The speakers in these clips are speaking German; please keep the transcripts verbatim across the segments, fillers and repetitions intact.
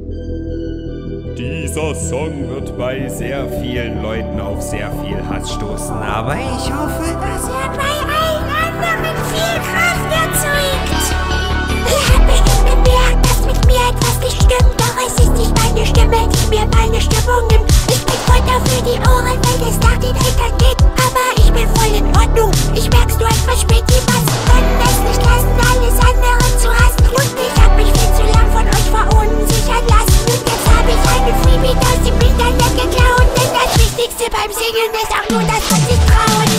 Dieser Song wird bei sehr vielen Leuten auf sehr viel Hass stoßen, aber ich hoffe, dass er bei allen anderen viel Kraft erzeugt. Ihr habt bestimmt bemerkt, dass mit mir etwas nicht stimmt, doch es ist nicht meine Stimme, die mir meine Stimmung nimmt. Ich bin Futter für die Ohren, wenn es nach den Eltern geht, aber ich bin voll in Ordnung. Ich merk's nur etwas spät, die Massen können es nicht lassen, alles andere zu hassen. Und ich hab mich viel zu lang von euch verunsichern lassen. Und jetzt hab ich einen Freebeat aus dem Internet geklaut, denn das Wichtigste beim Singen ist auch nur das von sich trauen.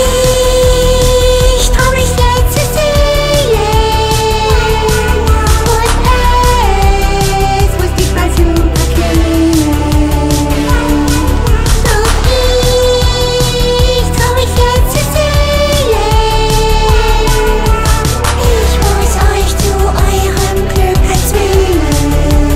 Ich trau mich selbst zu singen. Und es muss nicht mal super klingen. Doch ich trau mich selbst zu singen. Ich muss euch zu eurem Glück erzwingen.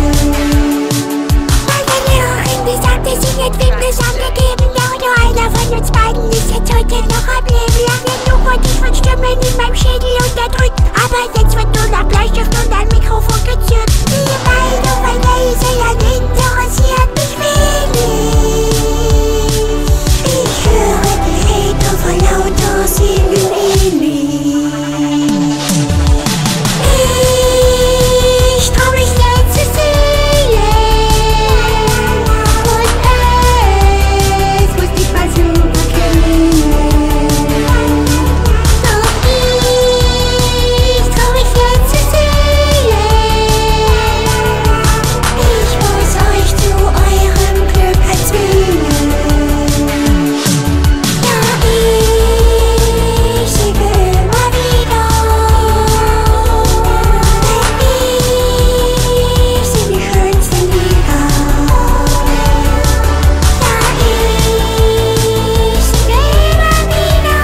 Meine Lehrerin gesagt, dass sie nicht wem Gesang gegeben, doch nur einer von uns beiden ist jetzt heute noch am Leben. Lang genug wurde ich von Stimmen in meinem Schädel unterdrückt, aber jetzt wird nur noch Bleistift und ein Mikrofon gezückt. Die Meinung von Lesern interessiert mich wenig. Ich höre die Hater vor lauter Singen ähnlich. Ich trau mich selbst zu singen. Und es muss nicht mal super klingen. Doch ich trau mich selbst zu singen. Ich muss euch zu eurem Glück erzwingen. Ja, ich singe immer wieder. Denn ich sing die schönsten Lieder. Ja, ich singe immer wieder.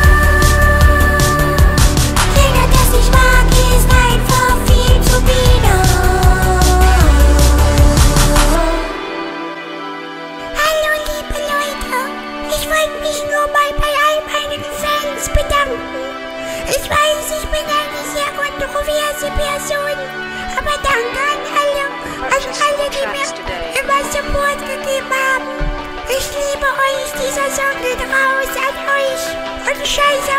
Jeder, das ich mag, ist einfach viel zu bieder. Hallo liebe Leute, ich wollte mich nur mal bei all meinen Fans bedanken. Ich weiß, ich bin eine sehr kontroverse Person, aber danke an alle, an alle, die mir immer Support gegeben haben. Ich liebe euch, dieser Song geht raus an euch und scheiße